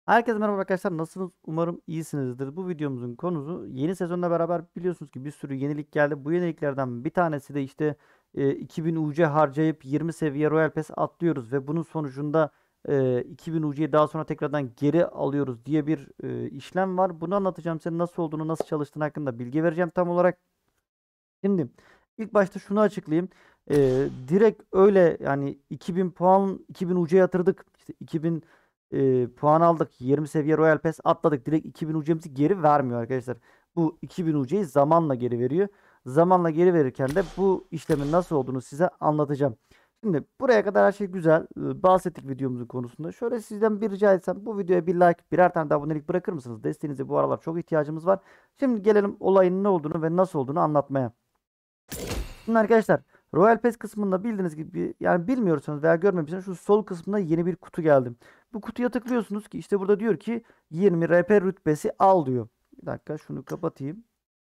Herkese merhaba arkadaşlar. Nasılsınız? Umarım iyisinizdir. Bu videomuzun konusu yeni sezonla beraber biliyorsunuz ki bir sürü yenilik geldi. Bu yeniliklerden bir tanesi de işte 2000 UC harcayıp 20 seviye Royal Pass atlıyoruz ve bunun sonucunda 2000 UC'yi daha sonra tekrardan geri alıyoruz diye bir işlem var. Bunu anlatacağım. Size nasıl olduğunu, nasıl çalıştığını hakkında bilgi vereceğim tam olarak. Şimdi ilk başta şunu açıklayayım. Direkt öyle yani 2000 puan 2000 UC yatırdık. İşte 2000 puan aldık. 20 seviye Royal Pass atladık. Direkt 2000 UC'mizi geri vermiyor arkadaşlar. Bu 2000 UC'yi zamanla geri veriyor. Zamanla geri verirken de bu işlemin nasıl olduğunu size anlatacağım. Şimdi buraya kadar her şey güzel. Bahsettik videomuzun konusunda. Şöyle sizden bir rica etsem bu videoya bir like, birer tane de abonelik bırakır mısınız? Desteğinize bu aralar çok ihtiyacımız var. Şimdi gelelim olayın ne olduğunu ve nasıl olduğunu anlatmaya. Şimdi arkadaşlar Royal Pass kısmında bildiğiniz gibi yani bilmiyorsanız veya görmemişseniz şu sol kısmında yeni bir kutu geldi. Bu kutuya tıklıyorsunuz ki işte burada diyor ki 20 RP rütbesi al diyor. Bir dakika şunu kapatayım.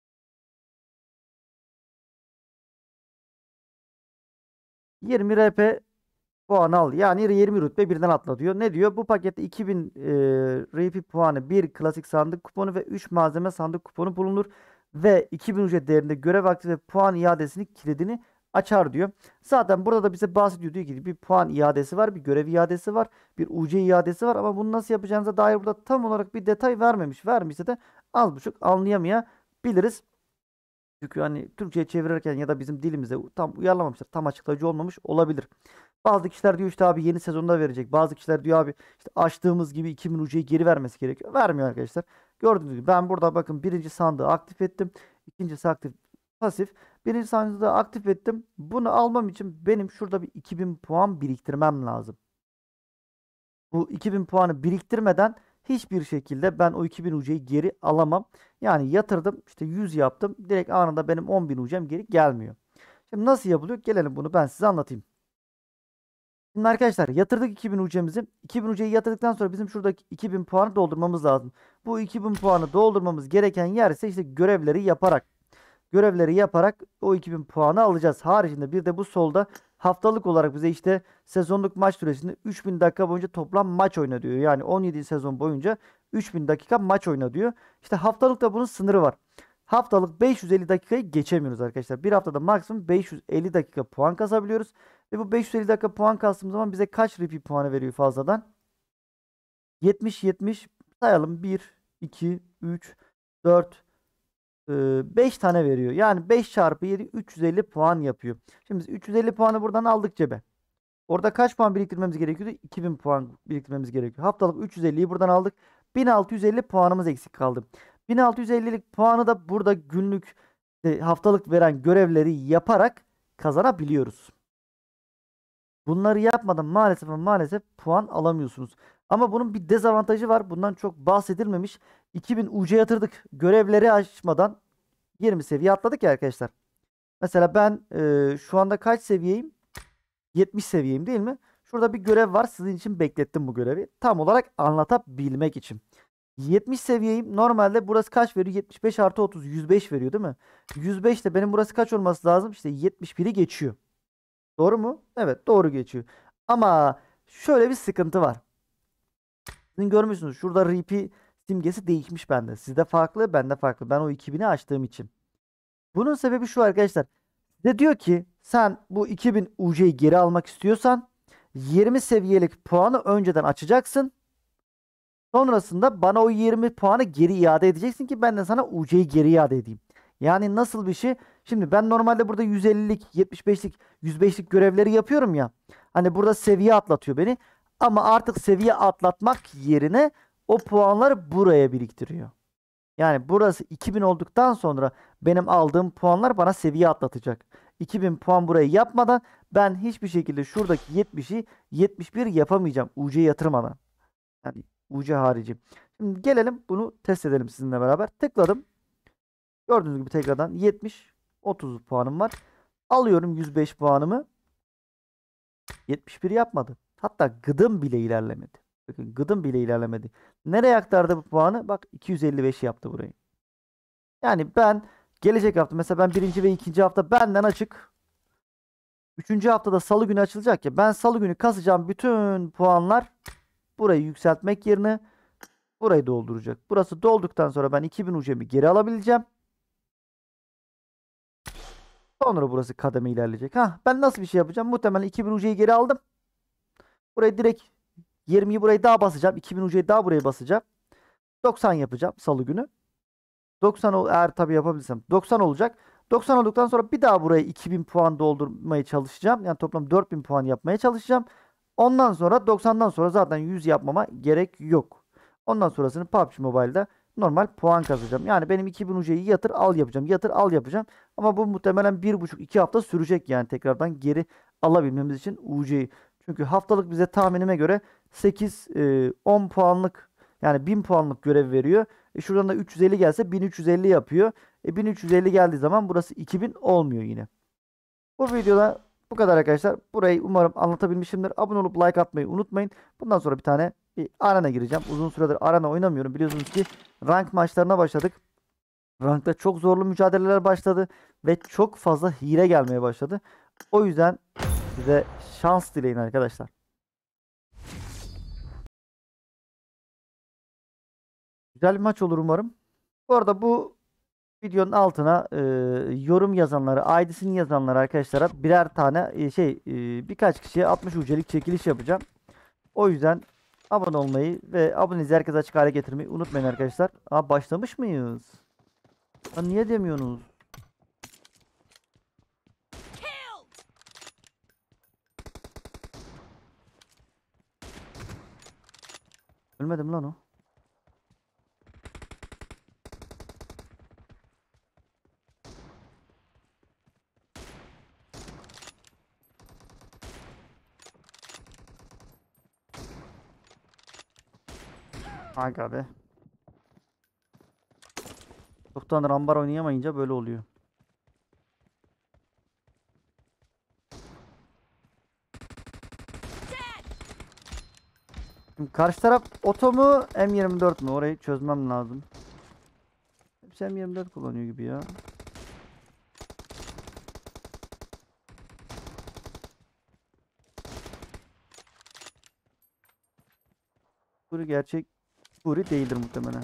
20 RP puan al. Yani 20 rütbe birden atla diyor. Ne diyor? Bu pakette 2000 RP puanı, bir klasik sandık kuponu ve 3 malzeme sandık kuponu bulunur. Ve 2000 ücret değerinde görev aktif ve puan iadesini kilidini açar diyor. Zaten burada da bize bahsediyor. Diyor ki bir puan iadesi var, bir görev iadesi var, bir UC iadesi var. Ama bunu nasıl yapacağınıza dair burada tam olarak bir detay vermemiş. Vermişse de az buçuk anlayamayabiliriz. Çünkü hani Türkçe'ye çevirirken ya da bizim dilimize tam uyarlamamışlar. Tam açıklayıcı olmamış olabilir. Bazı kişiler diyor işte abi yeni sezonda verecek. Bazı kişiler diyor abi işte açtığımız gibi 2000 UC'yi geri vermesi gerekiyor. Vermiyor arkadaşlar. Gördüğünüz gibi ben burada bakın birinci sandığı aktif ettim. İkincisi aktif pasif. Birinci sandığı da aktif ettim. Bunu almam için benim şurada bir 2000 puan biriktirmem lazım. Bu 2000 puanı biriktirmeden hiçbir şekilde ben o 2000 UC'yi geri alamam. Yani yatırdım işte 100 yaptım. Direkt anında benim 10.000 UC'm geri gelmiyor. Şimdi nasıl yapılıyor? Gelelim bunu ben size anlatayım. Şimdi arkadaşlar yatırdık 2000 UC'mizi. 2000 UC'yi yatırdıktan sonra bizim şuradaki 2000 puanı doldurmamız lazım. Bu 2000 puanı doldurmamız gereken yer ise işte görevleri yaparak o 2000 puanı alacağız. Haricinde bir de bu solda haftalık olarak bize işte sezonluk maç süresinde 3000 dakika boyunca toplam maç oyna diyor. Yani 17 sezon boyunca 3000 dakika maç oyna diyor. İşte haftalıkta bunun sınırı var. Haftalık 550 dakikayı geçemiyoruz arkadaşlar. Bir haftada maksimum 550 dakika puan kasabiliyoruz. Ve bu 550 dakika puan kastığımız zaman bize kaç RP puanı veriyor fazladan? 70 sayalım. 1, 2, 3, 4, 5 tane veriyor. Yani 5 çarpı 7 350 puan yapıyor. Şimdi biz 350 puanı buradan aldık cebe. Orada kaç puan biriktirmemiz gerekiyordu? 2000 puan biriktirmemiz gerekiyor. Haftalık 350'yi buradan aldık. 1650 puanımız eksik kaldı. 1650'lik puanı da burada günlük haftalık veren görevleri yaparak kazanabiliyoruz. Bunları yapmadan maalesef ama maalesef puan alamıyorsunuz. Ama bunun bir dezavantajı var. Bundan çok bahsedilmemiş. 2000 UC yatırdık. Görevleri açmadan 20 seviye atladık ya arkadaşlar. Mesela ben şu anda kaç seviyeyim? 70 seviyeyim değil mi? Şurada bir görev var. Sizin için beklettim bu görevi. Tam olarak anlatabilmek için. 70 seviyeyim. Normalde burası kaç veriyor? 75 artı 30. 105 veriyor değil mi? 105 de benim burası kaç olması lazım? İşte 71'i geçiyor. Doğru mu? Evet, doğru geçiyor. Ama şöyle bir sıkıntı var. Sizin görmüşsünüz. Şurada RP simgesi değişmiş bende. Sizde farklı, bende farklı. Ben o 2000'i açtığım için. Bunun sebebi şu arkadaşlar. Size diyor ki sen bu 2000 UC'yi geri almak istiyorsan 20 seviyelik puanı önceden açacaksın. Sonrasında bana o 20 puanı geri iade edeceksin ki ben de sana UC'yi geri iade edeyim. Yani nasıl bir şey? Şimdi ben normalde burada 150'lik, 75'lik, 105'lik görevleri yapıyorum ya. Hani burada seviye atlatıyor beni. Ama artık seviye atlatmak yerine o puanları buraya biriktiriyor. Yani burası 2000 olduktan sonra benim aldığım puanlar bana seviye atlatacak. 2000 puan burayı yapmadan ben hiçbir şekilde şuradaki 70'i 71 yapamayacağım UC yatırmadan. Yani UC harici. Şimdi gelelim bunu test edelim sizinle beraber. Tıkladım. Gördüğünüz gibi tekrardan 70 30 puanım var. Alıyorum 105 puanımı. 71 yapmadı. Hatta gıdım bile ilerlemedi. Bakın gıdım bile ilerlemedi. Nereye aktardı bu puanı? Bak 255 yaptı burayı. Yani ben gelecek hafta mesela ben birinci ve ikinci hafta benden açık. Üçüncü haftada salı günü açılacak ya. Ben salı günü kasacağım bütün puanlar burayı yükseltmek yerine Burayı dolduracak. Burası dolduktan sonra ben 2000 UC'mi geri alabileceğim. Sonra burası kademe ilerleyecek. Ben nasıl bir şey yapacağım? Muhtemelen 2000 UC'yi geri aldım. Burayı direkt 20'yi burayı daha basacağım. 2000 UC'yi daha buraya basacağım. 90 yapacağım salı günü. 90 eğer tabii yapabilirsem 90 olacak. 90 olduktan sonra bir daha buraya 2000 puan doldurmaya çalışacağım. Yani toplam 4000 puan yapmaya çalışacağım. Ondan sonra 90'dan sonra zaten 100 yapmama gerek yok. Ondan sonrasını PUBG Mobile'da normal puan kazacağım. Yani benim 2000 UC'yi yatır al yapacağım. Yatır al yapacağım. Ama bu muhtemelen 1,5-2 hafta sürecek yani tekrardan geri alabilmemiz için UC'yi. Çünkü haftalık bize tahminime göre 8-10 puanlık yani 1000 puanlık görev veriyor. Şuradan da 350 gelse 1350 yapıyor. 1350 geldiği zaman burası 2000 olmuyor yine. Bu videoda bu kadar arkadaşlar. Burayı umarım anlatabilmişimdir. Abone olup like atmayı unutmayın. Bundan sonra bir arena gireceğim. Uzun süredir arena oynamıyorum. Biliyorsunuz ki rank maçlarına başladık. Rankta çok zorlu mücadeleler başladı ve çok fazla hile gelmeye başladı. O yüzden size şans dileyin arkadaşlar. Güzel bir maç olur umarım. Bu arada bu videonun altına yorum yazanlara, ID'sini yazanlara arkadaşlara birer tane birkaç kişiye 60 UC'lik çekiliş yapacağım. O yüzden abone olmayı ve abonenizi herkese açık hale getirmeyi unutmayın arkadaşlar. Başlamış mıyız? Niye demiyorsunuz? Ölmedim lan o. Aga be. Çoktan rambar oynayamayınca böyle oluyor. Şimdi karşı taraf oto mu M24 mü? Orayı çözmem lazım. Hepsi M24 kullanıyor gibi ya. Furi gerçek Furi değildir muhtemelen.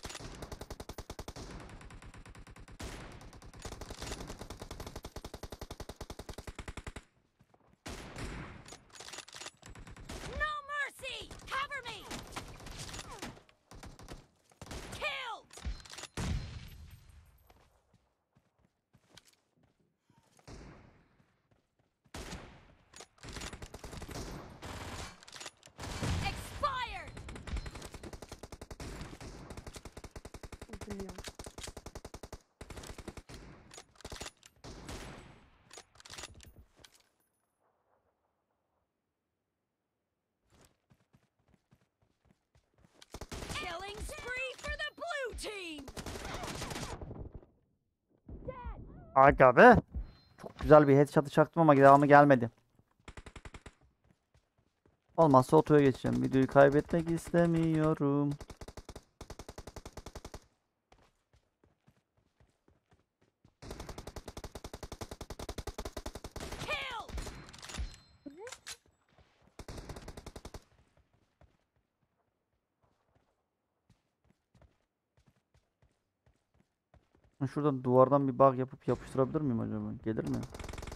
Killing spree for the blue team. Aga be. Çok güzel bir headshot'ı çaktım ama devamı gelmedi. Olmazsa otoya geçeceğim. Videoyu kaybetmek istemiyorum. Şuradan duvardan bir bug yapıp yapıştırabilir miyim acaba? Gelir mi?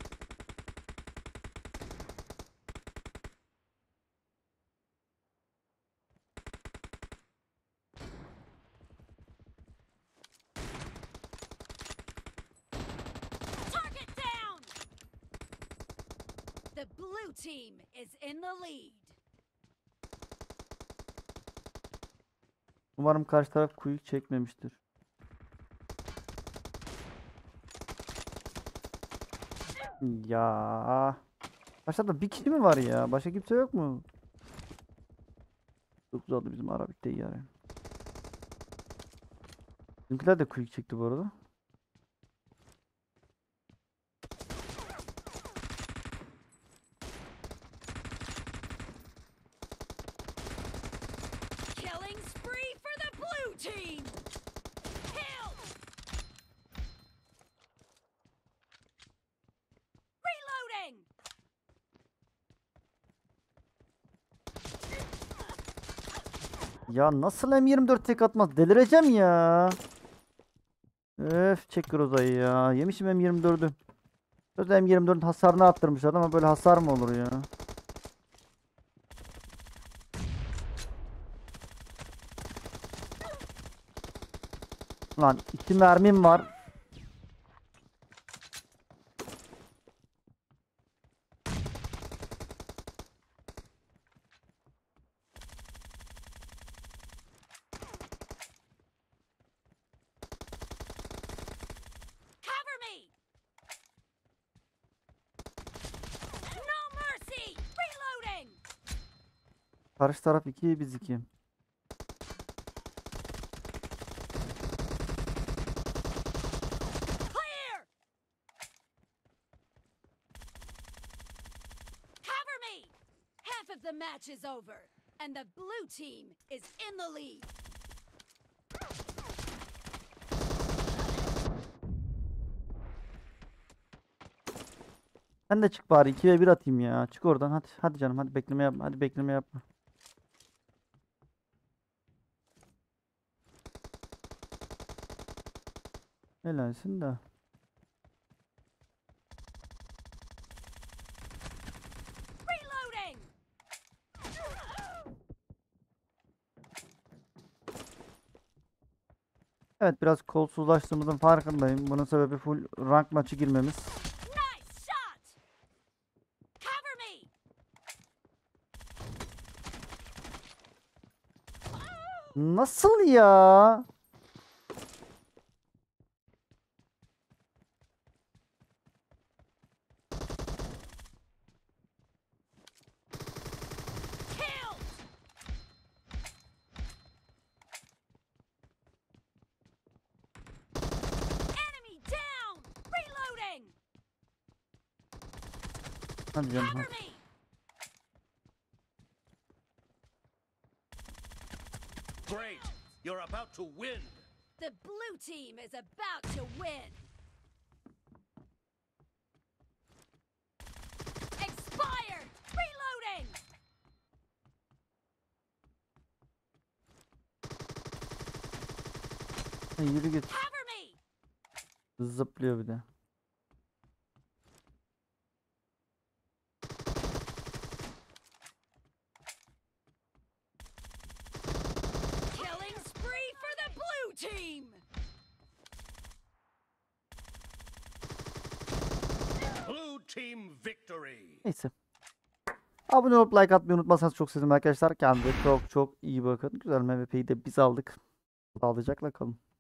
Target down. The blue team is in the lead. Umarım karşı taraf quick çekmemiştir. Ya. Başta bir kişi mi var ya? Başka kimse yok mu? Çok uzadı bizim ara bitti yani. Bizimkiler de quick çekti bu arada. Killing spree for the blue team. Kill. Reloading. Ya nasıl M24 tek atmaz? Delireceğim ya. Öf, çek Groza'yı ya. Yemişim M24'ü. Söz M24'ün hasarını arttırmışlar ama böyle hasar mı olur ya? Lan 2 mermim var. Cover me! No mercy! Reloading! Karşı taraf 2, biz 2. Clear! Cover me! Half of the match is over, and the blue team is in the lead. Sen de çık bari 2'ye 1 atayım ya. Çık oradan hadi. Hadi canım, hadi bekleme yapma. Hadi bekleme yapma. Helalsin de. Reloading! Evet, biraz kolsuzlaştığımızın farkındayım. Bunun sebebi full rank maçı girmemiz. Nice shot! Cover me! Nasıl ya? Killed! Enemy down! Reloading! Hadi canım. Cover Hadi. me! Great! You're about to win! The blue team is about to win! Expired! Reloading! Yürü git. Cover me! Zıplıyor bir de. Killing spree for the blue team! Blue team victory! Neyse. Abone olup like atmayı unutmazsanız çok sevinirim arkadaşlar. Kendinize çok çok iyi bakın. Güzel MVP'yi de biz aldık. Sağlıcakla kalın.